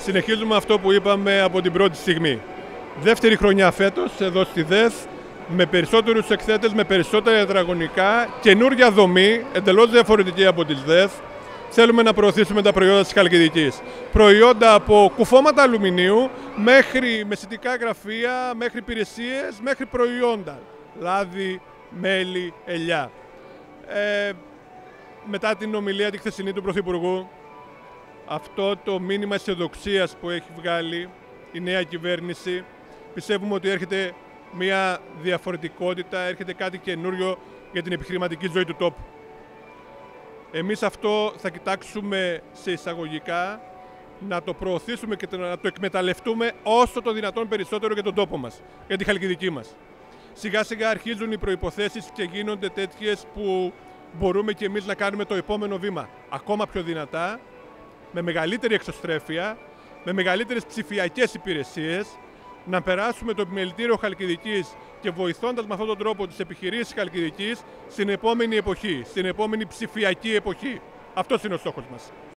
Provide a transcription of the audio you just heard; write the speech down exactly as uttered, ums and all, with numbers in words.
Συνεχίζουμε αυτό που είπαμε από την πρώτη στιγμή. Δεύτερη χρονιά φέτος, εδώ στη ΔΕΘ, με περισσότερους εκθέτες, με περισσότερα τετραγωνικά, καινούργια δομή, εντελώς διαφορετική από τις ΔΕΘ. Θέλουμε να προωθήσουμε τα προϊόντα της Χαλκιδικής. Προϊόντα από κουφώματα αλουμινίου μέχρι μεσητικά γραφεία, μέχρι υπηρεσίες, μέχρι προϊόντα. Λάδι, μέλι, ελιά. Ε, μετά την ομιλία τη χθεσινή του Πρωθυπουργού, αυτό το μήνυμα αισιοδοξίας που έχει βγάλει η νέα κυβέρνηση, πιστεύουμε ότι έρχεται μια διαφορετικότητα, έρχεται κάτι καινούριο για την επιχειρηματική ζωή του τόπου. Εμείς αυτό θα κοιτάξουμε σε εισαγωγικά να το προωθήσουμε και να το εκμεταλλευτούμε όσο το δυνατόν περισσότερο για τον τόπο μας, για τη Χαλκιδική μας. Σιγά σιγά αρχίζουν οι προϋποθέσεις και γίνονται τέτοιες που μπορούμε και εμείς να κάνουμε το επόμενο βήμα ακόμα πιο δυνατά, με μεγαλύτερη εξωστρέφεια, με μεγαλύτερες ψηφιακές υπηρεσίες, να περάσουμε το επιμελητήριο Χαλκιδικής και βοηθώντας με αυτόν τον τρόπο τις επιχειρήσεις Χαλκιδικής στην επόμενη εποχή, στην επόμενη ψηφιακή εποχή. Αυτός είναι ο στόχος μας.